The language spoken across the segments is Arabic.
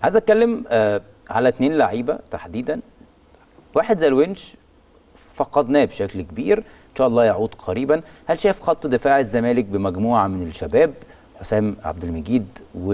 عايز اتكلم على 2 لعيبه تحديدا. واحد زي الونش فقدناه بشكل كبير، ان شاء الله يعود قريبا. هل شايف خط دفاع الزمالك بمجموعه من الشباب، حسام عبد المجيد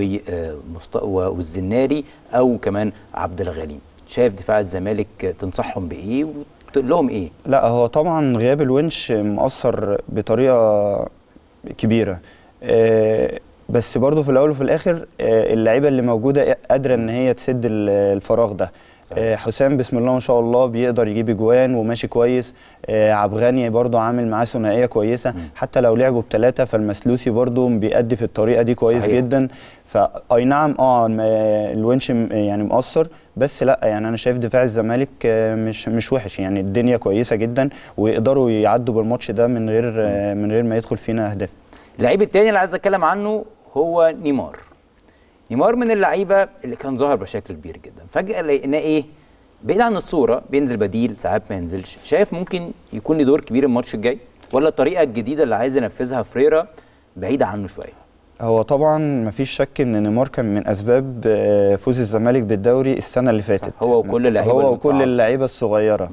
والزناري او كمان عبد الغليم، شايف دفاع الزمالك تنصحهم بايه وتقول لهم ايه؟ لا، هو طبعا غياب الونش مؤثر بطريقه كبيره، بس برضه في الاول وفي الاخر اللعيبه اللي موجوده قادره ان هي تسد الفراغ ده. حسام بسم الله ما شاء الله بيقدر يجيب اجوان وماشي كويس. عبد الغني برضه عامل معاه ثنائيه كويسه، حتى لو لعبوا ب3 فالمسلوسي برضه بيأدي في الطريقه دي كويس. صحيح. جدا. فاي نعم الونش يعني مؤثر، بس لا يعني انا شايف دفاع الزمالك مش وحش، يعني الدنيا كويسه جدا ويقدروا يعدوا بالماتش ده من غير ما يدخل فينا اهداف. اللعيب الثاني اللي عايز اتكلم عنه هو نيمار. نيمار من اللعيبه اللي كان ظاهر بشكل كبير جدا، فجاه لقيناه ايه؟ بعيد عن الصوره، بينزل بديل ساعات ما ينزلش. شايف ممكن يكون له دور كبير الماتش الجاي، ولا الطريقه الجديده اللي عايز ينفذها فريرا بعيده عنه شويه؟ هو طبعا مفيش شك ان نيمار كان من اسباب فوز الزمالك بالدوري السنه اللي فاتت. هو وكل اللعيبه الصغيره.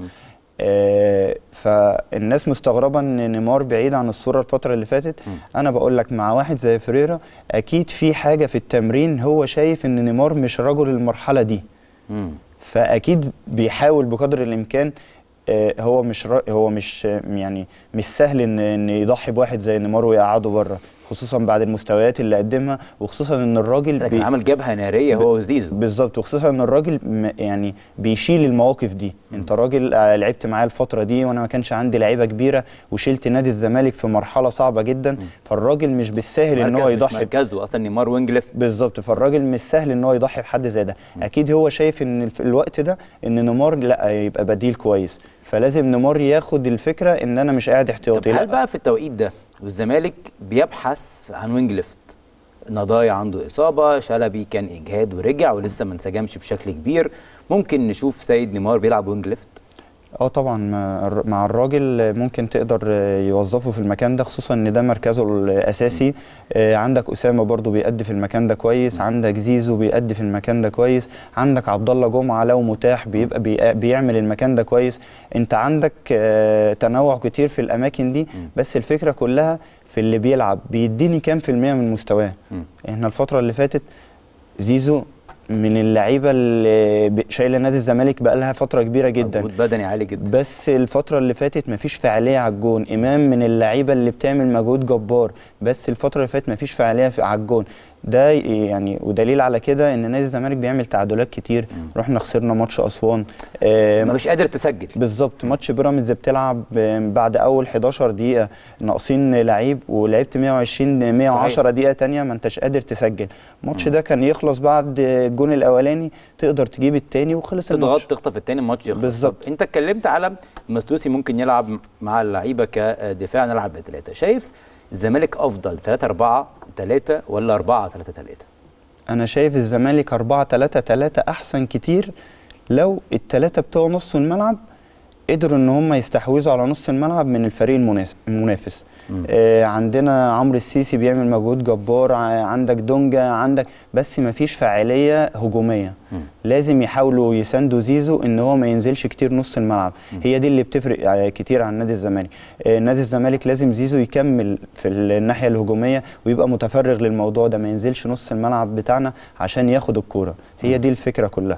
فالناس مستغربه ان نيمار بعيد عن الصوره الفتره اللي فاتت. انا بقول لك مع واحد زي فريرا اكيد في حاجه في التمرين، هو شايف ان نيمار مش رجل المرحله دي. فاكيد بيحاول بقدر الامكان. هو مش يعني مش سهل ان يضحي بواحد زي نيمار ويقعده بره، خصوصا بعد المستويات اللي قدمها، وخصوصا ان الراجل عمل جبهه ناريه هو وزيزو. بالظبط، وخصوصا ان الراجل يعني بيشيل المواقف دي. انت راجل لعبت معايا الفتره دي وانا ما كانش عندي لعيبه كبيره، وشيلت نادي الزمالك في مرحله صعبه جدا. فالراجل مش بالسهل ان هو يضحي. مركزه اصلا نيمار وينج ليفت. بالظبط، فالراجل مش سهل ان هو يضحي بحد زي ده. اكيد هو شايف ان في الوقت ده ان نيمار لا يبقى بديل كويس، فلازم نيمار ياخد الفكره ان انا مش قاعد احتياطي. هل بقى في التوقيت ده والزمالك بيبحث عن وينج ليفت؟ نضايا عنده اصابه، شلبي كان اجهاد ورجع ولسه ما انسجمش بشكل كبير، ممكن نشوف سيد نيمار بيلعب وينج ليفت؟ طبعا مع الراجل ممكن تقدر يوظفه في المكان ده، خصوصا ان ده مركزه الاساسي. عندك اسامه برضو بيأدي في المكان ده كويس، عندك زيزو بيأدي في المكان ده كويس، عندك عبد الله جمعه لو متاح بيبقى بيعمل المكان ده كويس. انت عندك تنوع كتير في الاماكن دي، بس الفكره كلها في اللي بيلعب بيديني كام في المية من مستواه. احنا الفتره اللي فاتت زيزو من اللعيبه اللي شايله نادي الزمالك بقى لها فتره كبيره جدا، مجهود بدني عالي جدا، بس الفتره اللي فاتت مفيش فعاليه على الجون. امام من اللعيبه اللي بتعمل مجهود جبار، بس الفتره اللي فاتت مفيش فعاليه على الجون. ده يعني ودليل على كده ان نادي الزمالك بيعمل تعادلات كتير. رحنا خسرنا ماتش اسوان، مش قادر تسجل. بالظبط. ماتش بيراميدز بتلعب بعد اول 11 دقيقه ناقصين لعيب، ولعبت 110 دقيقه تانية ما انتش قادر تسجل. الماتش ده كان يخلص بعد الجون الاولاني، تقدر تجيب الثاني وخلص الماتش. تضغط تخطف الثاني، الماتش يخلص. بالظبط. انت اتكلمت على مسلوسي ممكن يلعب مع اللعيبه كدفاع، نلعب ب3. شايف الزمالك افضل 3-4-3 ولا 4-3-3؟ انا شايف الزمالك 4-3-3 احسن كتير، لو ال3 بتوع نص الملعب قدروا ان هم يستحوذوا على نص الملعب من الفريق المنافس. عندنا عمرو السيسي بيعمل مجهود جبار، عندك دونجا، عندك بس ما فيش فاعليه هجوميه. لازم يحاولوا يساندوا زيزو ان هو ما ينزلش كتير نص الملعب. هي دي اللي بتفرق كتير عن نادي الزمالك. نادي الزمالك لازم زيزو يكمل في الناحيه الهجوميه ويبقى متفرغ للموضوع ده، ما ينزلش نص الملعب بتاعنا عشان ياخد الكوره. هي دي الفكره كلها.